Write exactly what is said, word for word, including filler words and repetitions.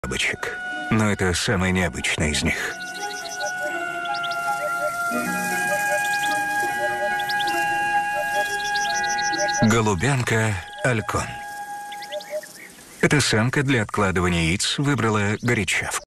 бабочек, но это самая необычная из них. Голубянка Алькон. Эта самка для откладывания яиц выбрала горячавку.